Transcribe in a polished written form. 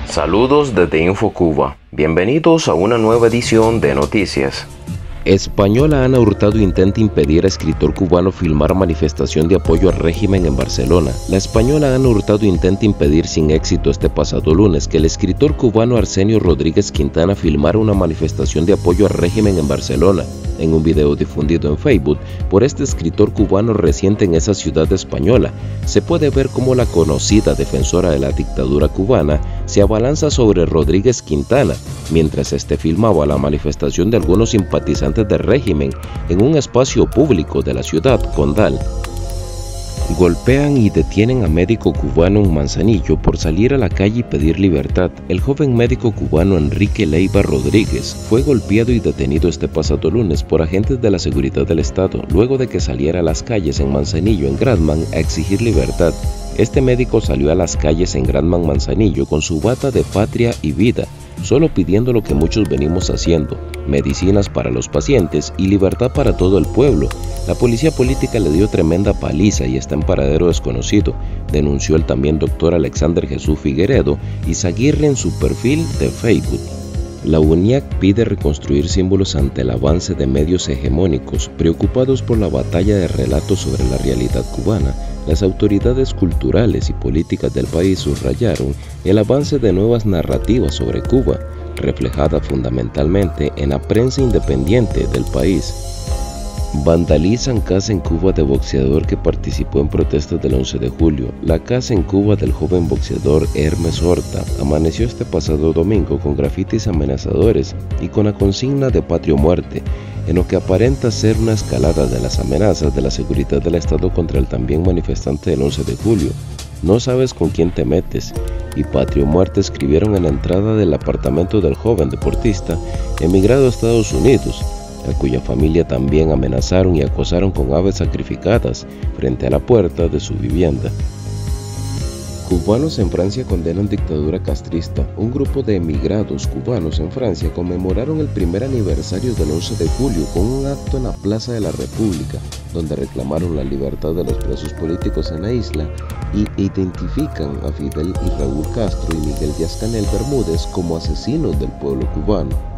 Saludos desde InfoCuba. Bienvenidos a una nueva edición de Noticias. Española Ana Hurtado intenta impedir a escritor cubano filmar manifestación de apoyo al régimen en Barcelona. La española Ana Hurtado intenta impedir sin éxito este pasado lunes que el escritor cubano Arsenio Rodríguez Quintana filmara una manifestación de apoyo al régimen en Barcelona. En un video difundido en Facebook por este escritor cubano reciente en esa ciudad española, se puede ver cómo la conocida defensora de la dictadura cubana se abalanza sobre Rodríguez Quintana, mientras este filmaba la manifestación de algunos simpatizantes del régimen en un espacio público de la ciudad condal. Golpean y detienen a médico cubano en Manzanillo por salir a la calle y pedir libertad. El joven médico cubano Enrique Leiva Rodríguez fue golpeado y detenido este pasado lunes por agentes de la seguridad del estado, luego de que saliera a las calles en Manzanillo, en Granman, a exigir libertad. Este médico salió a las calles en Granman, Manzanillo, con su bata de Patria y Vida, solo pidiendo lo que muchos venimos haciendo: medicinas para los pacientes y libertad para todo el pueblo. La policía política le dio tremenda paliza y está en paradero desconocido, denunció el también doctor Alexander Jesús Figueredo Izaguirre en su perfil de Facebook. La UNIAC pide reconstruir símbolos ante el avance de medios hegemónicos. Preocupados por la batalla de relatos sobre la realidad cubana, las autoridades culturales y políticas del país subrayaron el avance de nuevas narrativas sobre Cuba, reflejada fundamentalmente en la prensa independiente del país. Vandalizan casa en Cuba de boxeador que participó en protestas del 11 de julio. La casa en Cuba del joven boxeador Hermes Horta amaneció este pasado domingo con grafitis amenazadores y con la consigna de Patria o Muerte, en lo que aparenta ser una escalada de las amenazas de la seguridad del Estado contra el también manifestante del 11 de julio. No sabes con quién te metes y Patria o Muerte escribieron en la entrada del apartamento del joven deportista emigrado a Estados Unidos, a cuya familia también amenazaron y acosaron con aves sacrificadas frente a la puerta de su vivienda. Cubanos en Francia condenan dictadura castrista. Un grupo de emigrados cubanos en Francia conmemoraron el primer aniversario del 11 de julio con un acto en la Plaza de la República, donde reclamaron la libertad de los presos políticos en la isla y identifican a Fidel y Raúl Castro y Miguel Díaz-Canel Bermúdez como asesinos del pueblo cubano.